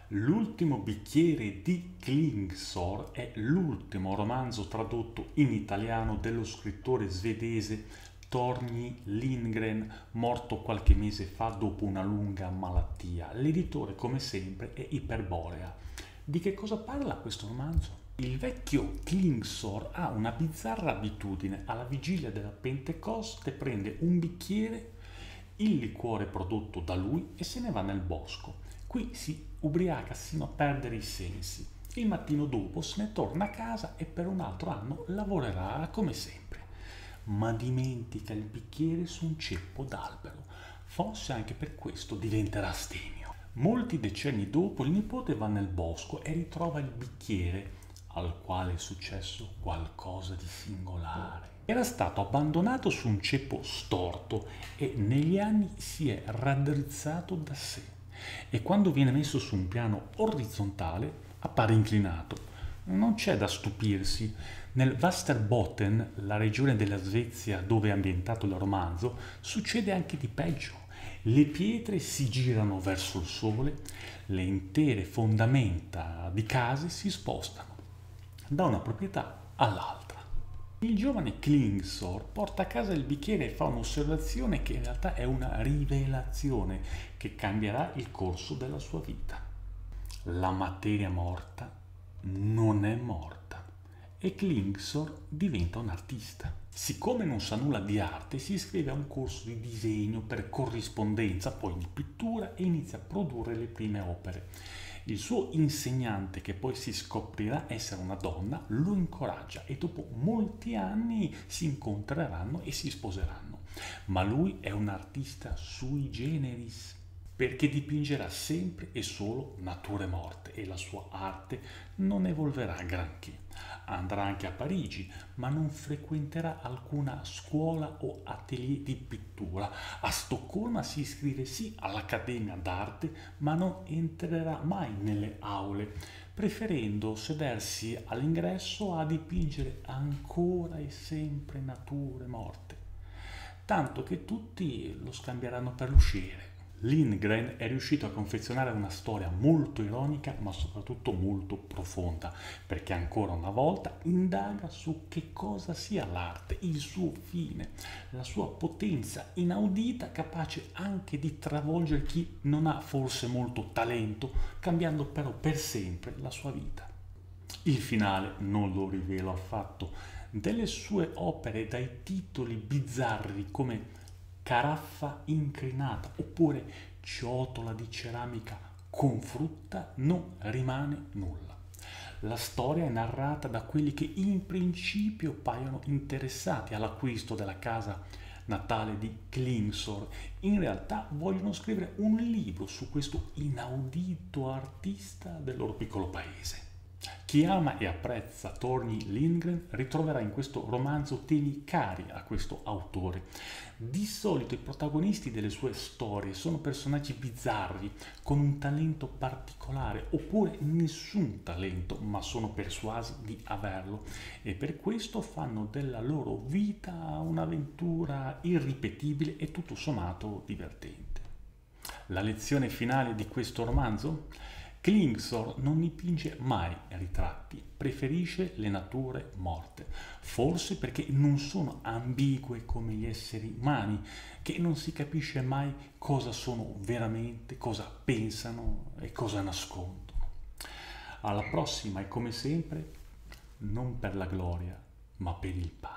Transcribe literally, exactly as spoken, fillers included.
L'ultimo bicchiere di Klingsor è l'ultimo romanzo tradotto in italiano dello scrittore svedese Torgny Lindgren, morto qualche mese fa dopo una lunga malattia. L'editore, come sempre, è Iperborea. Di che cosa parla questo romanzo? Il vecchio Klingsor ha una bizzarra abitudine: alla vigilia della Pentecoste prende un bicchiere, il liquore prodotto da lui, e se ne va nel bosco. Qui si ubriaca sino a perdere i sensi. Il mattino dopo se ne torna a casa e per un altro anno lavorerà come sempre. Ma dimentica il bicchiere su un ceppo d'albero. Forse anche per questo diventerà astemio. Molti decenni dopo il nipote va nel bosco e ritrova il bicchiere, al quale è successo qualcosa di singolare. Era stato abbandonato su un ceppo storto e negli anni si è raddrizzato da sé, e quando viene messo su un piano orizzontale appare inclinato. Non c'è da stupirsi. Nel Västerbotten, la regione della Svezia dove è ambientato il romanzo, succede anche di peggio. Le pietre si girano verso il sole, le intere fondamenta di case si spostano da una proprietà all'altra. Il giovane Klingsor porta a casa il bicchiere e fa un'osservazione che in realtà è una rivelazione che cambierà il corso della sua vita. La materia morta non è morta e Klingsor diventa un artista. Siccome non sa nulla di arte, si iscrive a un corso di disegno per corrispondenza, poi di pittura, e inizia a produrre le prime opere. Il suo insegnante, che poi si scoprirà essere una donna, lo incoraggia e dopo molti anni si incontreranno e si sposeranno. Ma lui è un artista sui generis, perché dipingerà sempre e solo nature morte e la sua arte non evolverà granché. Andrà anche a Parigi, ma non frequenterà alcuna scuola o atelier di pittura. A Stoccolma si iscrive sì all'Accademia d'Arte, ma non entrerà mai nelle aule, preferendo sedersi all'ingresso a dipingere ancora e sempre nature morte, tanto che tutti lo scambieranno per l'usciere. Lindgren è riuscito a confezionare una storia molto ironica, ma soprattutto molto profonda, perché ancora una volta indaga su che cosa sia l'arte, il suo fine, la sua potenza inaudita, capace anche di travolgere chi non ha forse molto talento, cambiando però per sempre la sua vita. Il finale non lo rivelo affatto. Delle sue opere, dai titoli bizzarri come Caraffa incrinata oppure ciotola di ceramica con frutta, non rimane nulla. La storia è narrata da quelli che in principio paiono interessati all'acquisto della casa natale di Klingsor. In realtà vogliono scrivere un libro su questo inaudito artista del loro piccolo paese. Chi ama e apprezza Torgny Lindgren ritroverà in questo romanzo temi cari a questo autore. Di solito i protagonisti delle sue storie sono personaggi bizzarri, con un talento particolare, oppure nessun talento, ma sono persuasi di averlo, e per questo fanno della loro vita un'avventura irripetibile e tutto sommato divertente. La lezione finale di questo romanzo? Klingsor non dipinge mai ritratti, preferisce le nature morte, forse perché non sono ambigue come gli esseri umani, che non si capisce mai cosa sono veramente, cosa pensano e cosa nascondono. Alla prossima e come sempre, non per la gloria, ma per il pane.